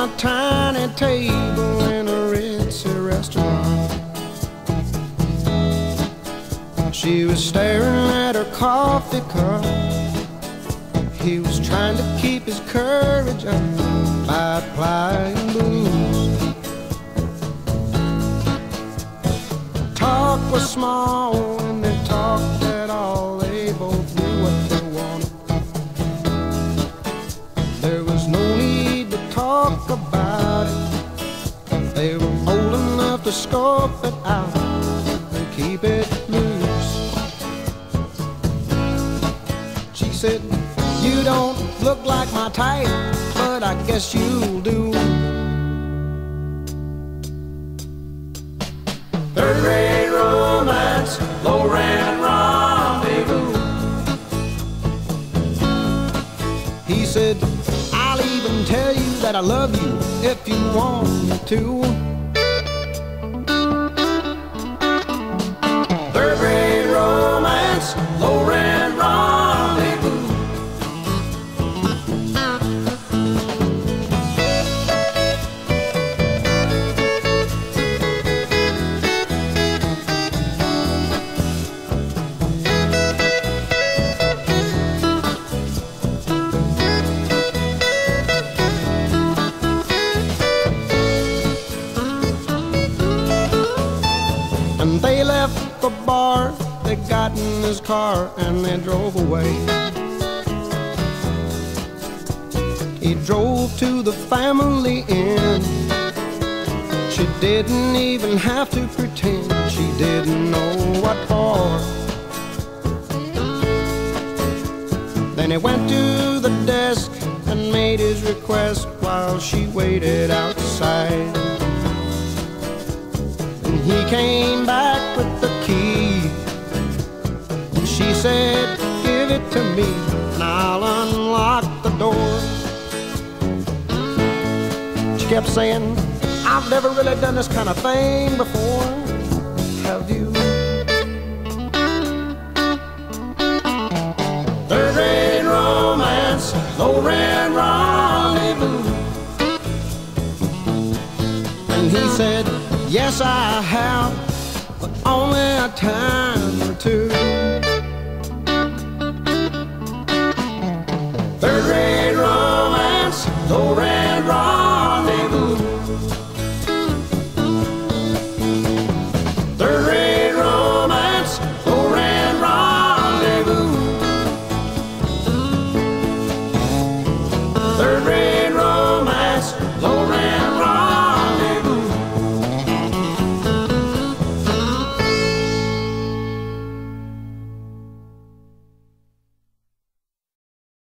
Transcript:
a tiny table in a ritzy restaurant. She was staring at her coffee cup. He was trying to keep his courage up by plying blues. Talk was small and they talked at all. They both knew what they wanted. There was no need to talk about it. They were old enough to scope it out and keep it loose. She said, "You don't look like my type, but I guess you'll do." Third-rate romance, low-rent rendezvous. He said, "I'll even tell you that I love you if you want me to." Third-rate romance, low-rent rendezvous. And they left the bar, they got in his car and they drove away. He drove to the family inn. She didn't even have to pretend she didn't know what for. Then he went to the desk and made his request while she waited outside. He came back with the key. She said, "Give it to me and I'll unlock the door." She kept saying, "I've never really done this kind of thing before. Have you?" Third-rate romance, low-rent rendezvous. And he said, "Yes, I have, but only a time or two." Third-rate romance, low-rent